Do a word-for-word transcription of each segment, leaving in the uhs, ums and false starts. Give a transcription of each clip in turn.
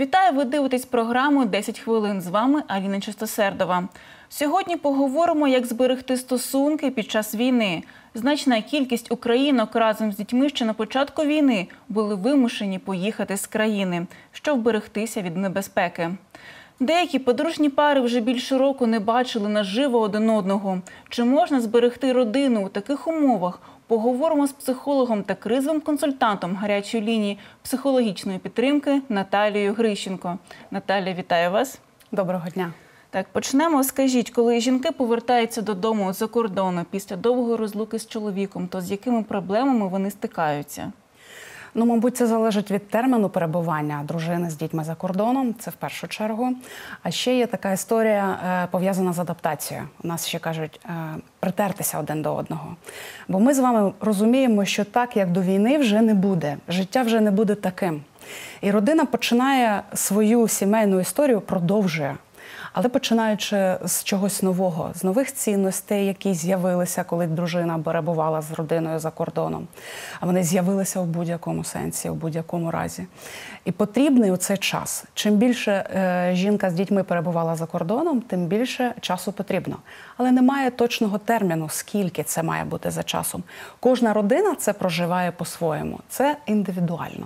Вітаю, ви дивитесь програму «десять хвилин». З вами Аліна Чистосердова. Сьогодні поговоримо, як зберегти стосунки під час війни. Значна кількість українок разом з дітьми ще на початку війни були вимушені поїхати з країни, щоб вберегтися від небезпеки. Деякі подружні пари вже більше року не бачили наживо один одного. Чи можна зберегти родину у таких умовах? Поговоримо з психологом та кризовим консультантом гарячої лінії психологічної підтримки Наталією Грищенко. Наталія, вітаю вас. Доброго дня. Так, почнемо. Скажіть, коли жінки повертаються додому з-за кордону після довгої розлуки з чоловіком, то з якими проблемами вони стикаються? Ну, мабуть, це залежить від терміну перебування дружини з дітьми за кордоном, це в першу чергу. А ще є така історія, пов'язана з адаптацією. У нас ще кажуть, притертися один до одного. Бо ми з вами розуміємо, що так, як до війни, вже не буде. Життя вже не буде таким. І родина починає свою сімейну історію, продовжує. Але починаючи з чогось нового, з нових цінностей, які з'явилися, коли дружина перебувала з родиною за кордоном. А вони з'явилися в будь-якому сенсі, в будь-якому разі. І потрібний у цей час. Чим більше е, жінка з дітьми перебувала за кордоном, тим більше часу потрібно. Але немає точного терміну, скільки це має бути за часом. Кожна родина це проживає по-своєму. Це індивідуально.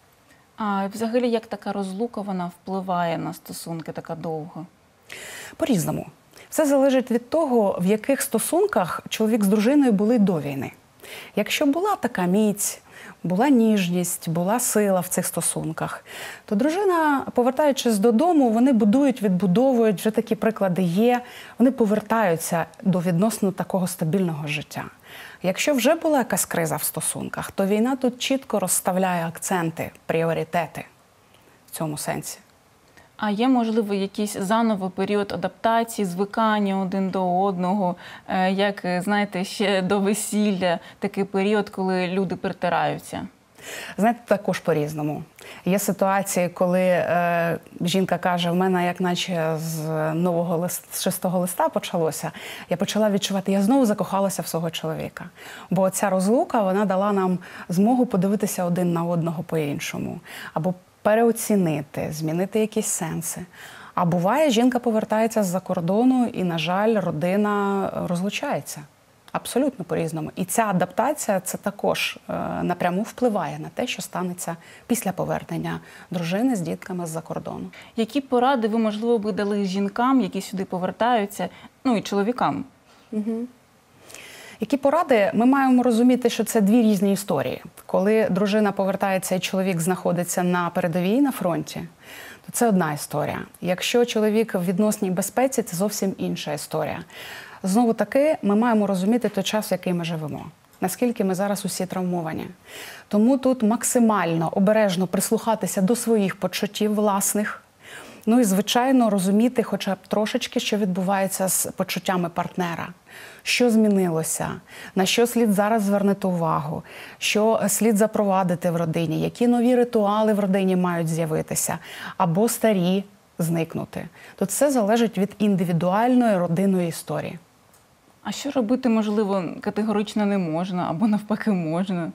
А взагалі, як така розлука, вона впливає на стосунки така довго? По-різному. Все залежить від того, в яких стосунках чоловік з дружиною були до війни. Якщо була така міць, була ніжність, була сила в цих стосунках, то дружина, повертаючись додому, вони будують, відбудовують, вже такі приклади є, вони повертаються до відносно такого стабільного життя. Якщо вже була якась криза в стосунках, то війна тут чітко розставляє акценти, пріоритети в цьому сенсі. А є, можливо, якийсь заново період адаптації, звикання один до одного, як, знаєте, ще до весілля, такий період, коли люди притираються? Знаєте, також по-різному. Є ситуації, коли е, жінка каже, в мене як наче з нового лист, з шестого листа почалося, я почала відчувати, я знову закохалася в свого чоловіка. Бо ця розлука, вона дала нам змогу подивитися один на одного по-іншому. Або переоцінити, змінити якісь сенси. А буває, жінка повертається з-за кордону і, на жаль, родина розлучається. Абсолютно по-різному. І ця адаптація, це також е, напряму впливає на те, що станеться після повернення дружини з дітками з-за кордону. Які поради ви, можливо, би дали жінкам, які сюди повертаються, ну і чоловікам? Угу. Які поради? Ми маємо розуміти, що це дві різні історії. Коли дружина повертається і чоловік знаходиться на передовій, на фронті, то це одна історія. Якщо чоловік в відносній безпеці, це зовсім інша історія. Знову таки, ми маємо розуміти той час, в який ми живемо. Наскільки ми зараз усі травмовані. Тому тут максимально обережно прислухатися до своїх почуттів власних. Ну і, звичайно, розуміти хоча б трошечки, що відбувається з почуттями партнера. Що змінилося, на що слід зараз звернути увагу, що слід запровадити в родині, які нові ритуали в родині мають з'явитися, або старі зникнути. Тут все залежить від індивідуальної родинної історії. А що робити, можливо, категорично не можна, або навпаки можна?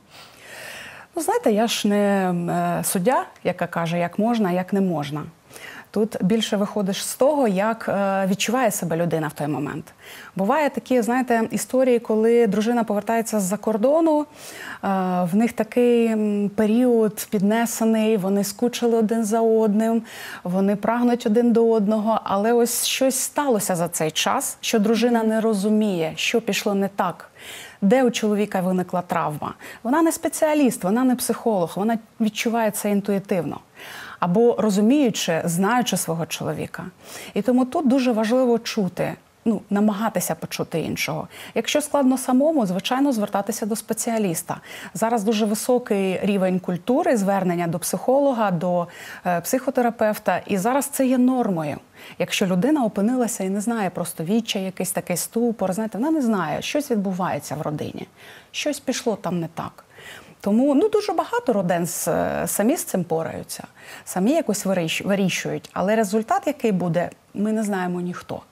Ну, знаєте, я ж не суддя, яка каже, як можна, як не можна. Тут більше виходиш з того, як відчуває себе людина в той момент. Буває такі, знаєте, історії, коли дружина повертається з-за кордону, в них такий період піднесений, вони скучили один за одним, вони прагнуть один до одного, але ось щось сталося за цей час, що дружина не розуміє, що пішло не так. Де у чоловіка виникла травма? Вона не спеціаліст, вона не психолог, вона відчуває це інтуїтивно. Або розуміючи, знаючи свого чоловіка. І тому тут дуже важливо чути, ну, намагатися почути іншого. Якщо складно самому, звичайно, звертатися до спеціаліста. Зараз дуже високий рівень культури, звернення до психолога, до е, психотерапевта, і зараз це є нормою. Якщо людина опинилася і не знає просто відчай, якийсь такий ступор, знаєте, вона не знає, щось відбувається в родині, щось пішло там не так. Тому ну, дуже багато родин самі з цим пораються, самі якось вирішують. Але результат, який буде, ми не знаємо ніхто.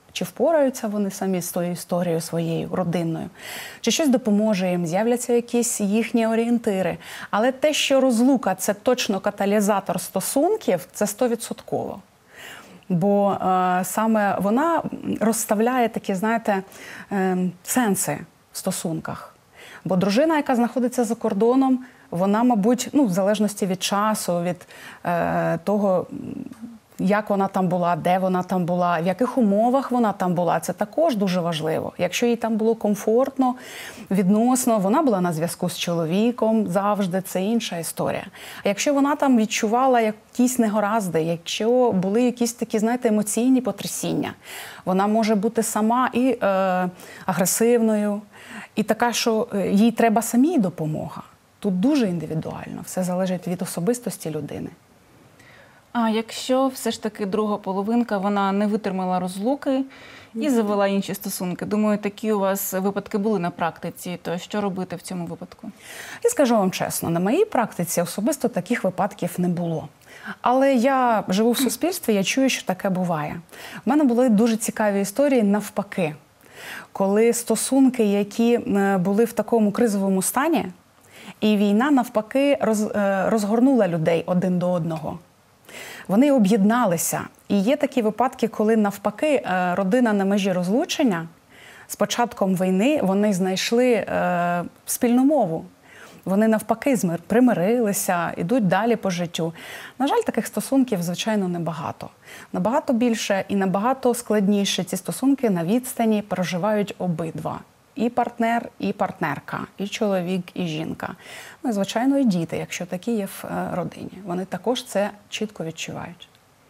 Чи впораються вони самі з тою історією своєю, родинною, чи щось допоможе їм, з'являться якісь їхні орієнтири. Але те, що розлука – це точно каталізатор стосунків, це стовідсотково. Бо е, саме вона розставляє такі, знаєте, е, сенси в стосунках. Бо дружина, яка знаходиться за кордоном, вона, мабуть, ну, в залежності від часу, від е, того, як вона там була, де вона там була, в яких умовах вона там була, це також дуже важливо. Якщо їй там було комфортно, відносно, вона була на зв'язку з чоловіком завжди, це інша історія. А якщо вона там відчувала якісь негаразди, якщо були якісь такі, знаєте, емоційні потрясіння, вона може бути сама і е, агресивною, і така, що їй треба самій допомога. Тут дуже індивідуально, все залежить від особистості людини. А якщо все ж таки друга половинка, вона не витримала розлуки і завела інші стосунки? Думаю, такі у вас випадки були на практиці, то що робити в цьому випадку? І скажу вам чесно, на моїй практиці особисто таких випадків не було. Але я живу в суспільстві, я чую, що таке буває. У мене були дуже цікаві історії навпаки. Коли стосунки, які були в такому кризовому стані, і війна навпаки роз, розгорнула людей один до одного. Вони об'єдналися. І є такі випадки, коли навпаки родина на межі розлучення, з початком війни вони знайшли е, спільну мову. Вони навпаки примирилися, йдуть далі по життю. На жаль, таких стосунків, звичайно, небагато. Набагато більше і набагато складніше ці стосунки на відстані проживають обидва. І партнер, і партнерка, і чоловік, і жінка. Ну, і, звичайно, і діти, якщо такі є в родині. Вони також це чітко відчувають.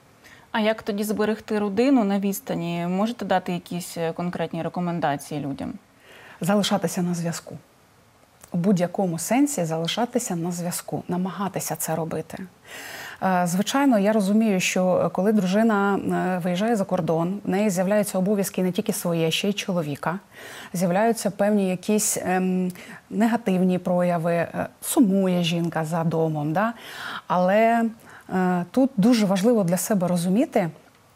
А як тоді зберегти родину на відстані? Можете дати якісь конкретні рекомендації людям? Залишатися на зв'язку. У будь-якому сенсі залишатися на зв'язку, намагатися це робити. Звичайно, я розумію, що коли дружина виїжджає за кордон, в неї з'являються обов'язки не тільки свої, ще й чоловіка. З'являються певні якісь ем, негативні прояви, сумує жінка за домом. Да? Але е, тут дуже важливо для себе розуміти,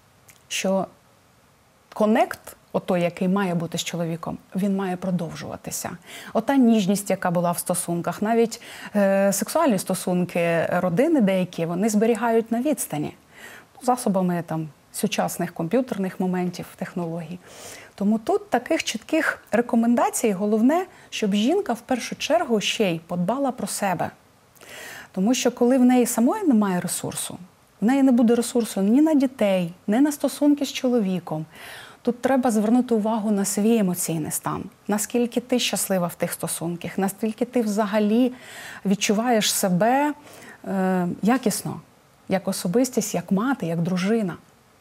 що конект, отой, який має бути з чоловіком, він має продовжуватися. Ота ніжність, яка була в стосунках, навіть е, сексуальні стосунки родини деякі, вони зберігають на відстані. Засобами там, сучасних комп'ютерних моментів, технологій. Тому тут таких чітких рекомендацій головне, щоб жінка в першу чергу ще й подбала про себе. Тому що коли в неї самої немає ресурсу, в неї не буде ресурсу ні на дітей, ні на стосунки з чоловіком, тут треба звернути увагу на свій емоційний стан. Наскільки ти щаслива в тих стосунках, наскільки ти взагалі відчуваєш себе е, якісно, як особистість, як мати, як дружина.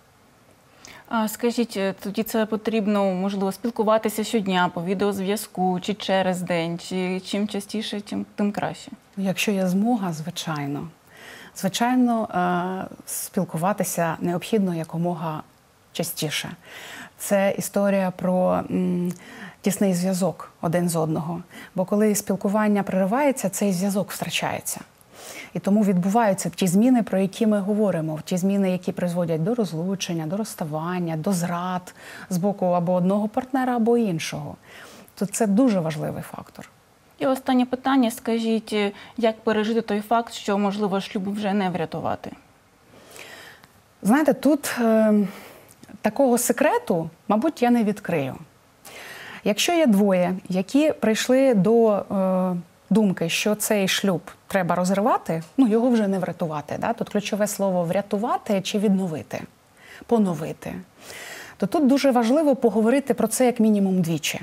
А скажіть, тоді це потрібно, можливо, спілкуватися щодня по відеозв'язку, чи через день, чи чим частіше, тим, тим краще? Якщо є змога, звичайно. Звичайно, е, спілкуватися необхідно якомога частіше. Це історія про м, тісний зв'язок один з одного. Бо коли спілкування переривається, цей зв'язок втрачається. І тому відбуваються ті зміни, про які ми говоримо. Ті зміни, які призводять до розлучення, до розставання, до зрад з боку або одного партнера, або іншого. То це дуже важливий фактор. І останнє питання. Скажіть, як пережити той факт, що, можливо, шлюб вже не врятувати? Знаєте, тут е, такого секрету, мабуть, я не відкрию. Якщо є двоє, які прийшли до е, думки, що цей шлюб треба розривати, ну, його вже не врятувати. Да? Тут ключове слово «врятувати» чи «відновити», «поновити». То тут дуже важливо поговорити про це як мінімум двічі.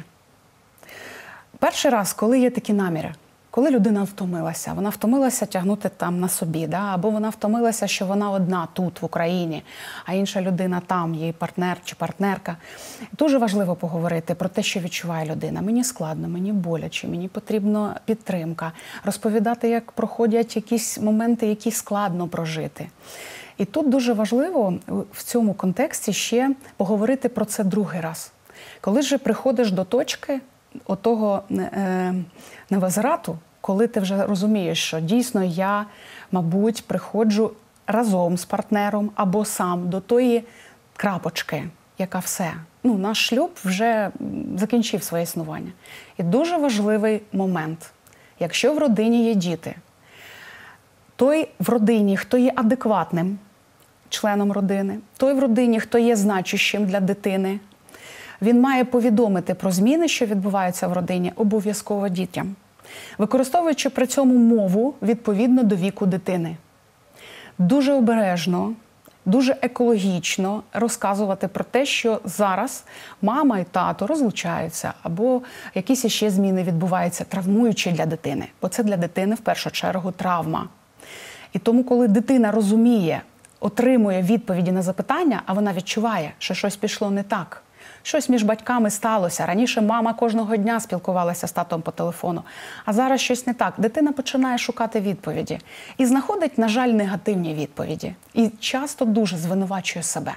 Перший раз, коли є такі наміри, коли людина втомилася, вона втомилася тягнути там на собі, да? Або вона втомилася, що вона одна тут, в Україні, а інша людина там, її партнер чи партнерка. Дуже важливо поговорити про те, що відчуває людина. Мені складно, мені боляче, мені потрібна підтримка. Розповідати, як проходять якісь моменти, які складно прожити. І тут дуже важливо в цьому контексті ще поговорити про це другий раз. Коли ж приходиш до точки отого е, невозврату, коли ти вже розумієш, що дійсно я, мабуть, приходжу разом з партнером або сам до тої крапочки, яка все. Ну, наш шлюб вже закінчив своє існування. І дуже важливий момент. Якщо в родині є діти, той в родині, хто є адекватним членом родини, той в родині, хто є значущим для дитини, він має повідомити про зміни, що відбуваються в родині, обов'язково дітям, використовуючи при цьому мову відповідно до віку дитини. Дуже обережно, дуже екологічно розказувати про те, що зараз мама і тато розлучаються, або якісь ще зміни відбуваються, травмуючі для дитини. Бо це для дитини, в першу чергу, травма. І тому, коли дитина розуміє, отримує відповіді на запитання, а вона відчуває, що щось пішло не так, щось між батьками сталося. Раніше мама кожного дня спілкувалася з татом по телефону, а зараз щось не так. Дитина починає шукати відповіді і знаходить, на жаль, негативні відповіді. І часто дуже звинувачує себе.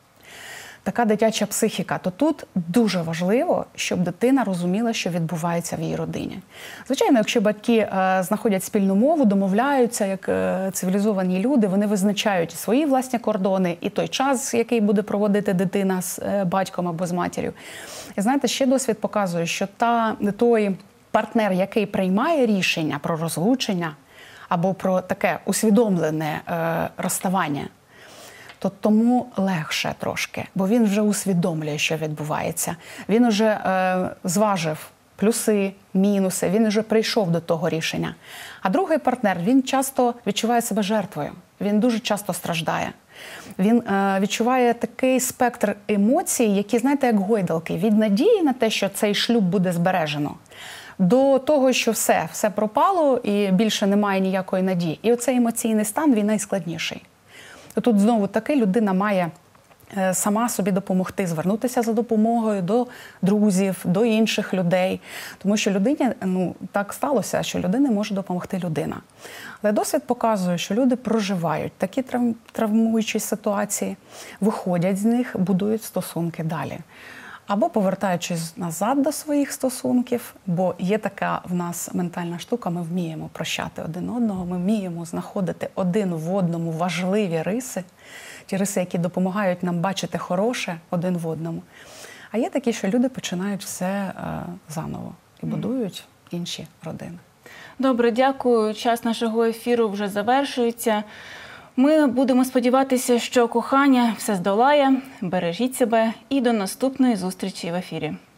Така дитяча психіка. То тут дуже важливо, щоб дитина розуміла, що відбувається в її родині. Звичайно, якщо батьки е, знаходять спільну мову, домовляються, як е, цивілізовані люди, вони визначають свої власні кордони і той час, який буде проводити дитина з е, батьком або з матір'ю. І знаєте, ще досвід показує, що та, той партнер, який приймає рішення про розлучення або про таке усвідомлене е, розставання, то тому легше трошки, бо він вже усвідомлює, що відбувається. Він вже е, зважив плюси, мінуси, він вже прийшов до того рішення. А другий партнер, він часто відчуває себе жертвою, він дуже часто страждає. Він е, відчуває такий спектр емоцій, які, знаєте, як гойдалки, від надії на те, що цей шлюб буде збережено, до того, що все, все пропало і більше немає ніякої надії. І оцей емоційний стан, він найскладніший. Тут знову таки людина має сама собі допомогти, звернутися за допомогою до друзів, до інших людей. Тому що людині, ну, так сталося, що людині може допомогти людина. Але досвід показує, що люди проживають такі травмуючі ситуації, виходять з них, будують стосунки далі. Або повертаючись назад до своїх стосунків, бо є така в нас ментальна штука, ми вміємо прощати один одного, ми вміємо знаходити один в одному важливі риси, ті риси, які допомагають нам бачити хороше один в одному. А є такі, що люди починають все е, заново і будують інші родини. Добре, дякую. Час нашого ефіру вже завершується. Ми будемо сподіватися, що кохання все здолає. Бережіть себе і до наступної зустрічі в ефірі.